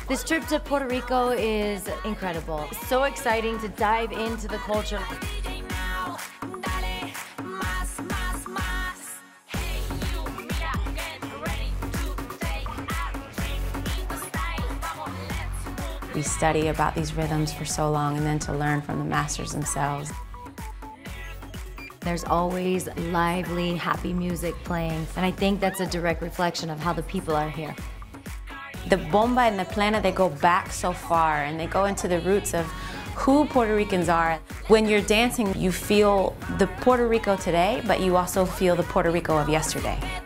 This trip to Puerto Rico is incredible. So exciting to dive into the culture. We study about these rhythms for so long, and then to learn from the masters themselves. There's always lively, happy music playing, and I think that's a direct reflection of how the people are here. The bomba and the plena, they go back so far, and they go into the roots of who Puerto Ricans are. When you're dancing, you feel the Puerto Rico today, but you also feel the Puerto Rico of yesterday.